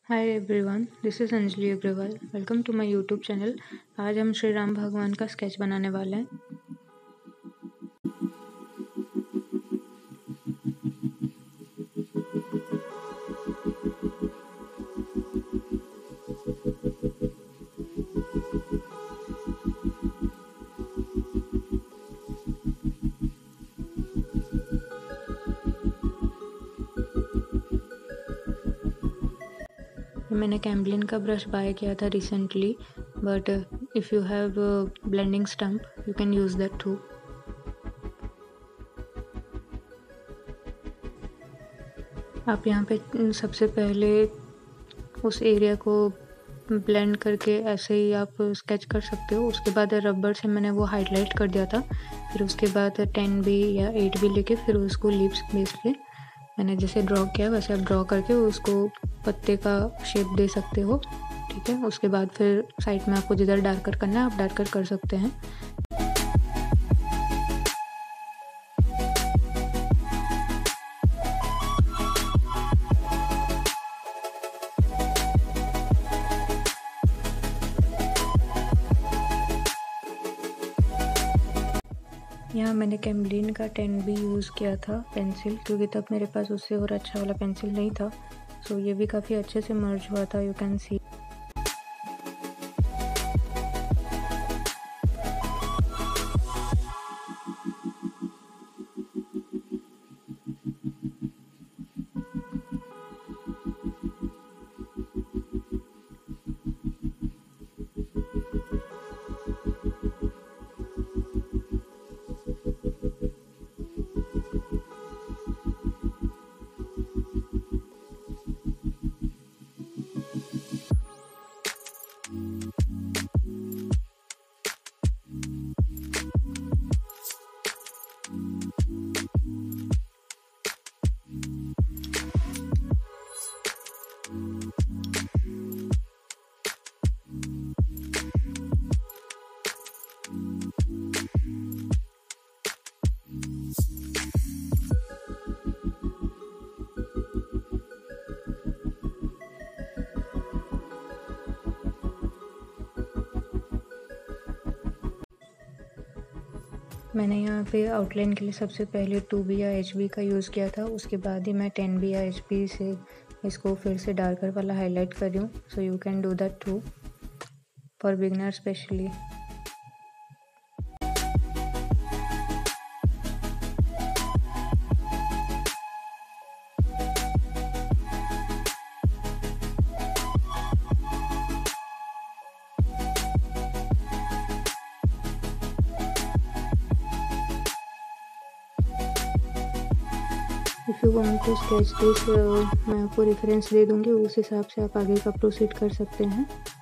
Hi everyone, this is Anjali Agarwal. Welcome to my YouTube channel. आज हम श्री राम भगवान का स्केच बनाने वाले हैं। मैंने कैम्बलिन का ब्रश बाय किया था recently, but if you have blending stump you can use that too. आप यहाँ पे सबसे पहले उस एरिया को ब्लेंड करके ऐसे ही आप स्केच कर सकते हो। उसके बाद रबर से मैंने वो हाईलाइट कर दिया था। फिर उसके बाद 10B या 8B लेके फिर उसको लिप्स बेस पे मैंने जैसे ड्रॉ किया वैसे आप ड्रॉ करके उसको पत्ते का शेप दे सकते हो। ठीक है, उसके बाद फिर साइड में आपको जिधर डार्कर करना है आप डार्कर कर सकते हैं। यहाँ मैंने कैम्बलिन का 10B यूज़ किया था पेंसिल, क्योंकि तब मेरे पास उससे और अच्छा वाला पेंसिल नहीं था। सो ये भी काफ़ी अच्छे से मर्ज हुआ था, यू कैन सी। मैंने यहाँ पे आउटलाइन के लिए सबसे पहले 2B या HB का यूज़ किया था। उसके बाद ही मैं 10B या HB से इसको फिर से डार्कर वाला हाईलाइट कर रही हूँ। So you can do that too for beginner specially. If you want to sketch this मैं आपको रेफरेंस दे दूँगी, उस हिसाब से आप आगे का प्रोसीड कर सकते हैं।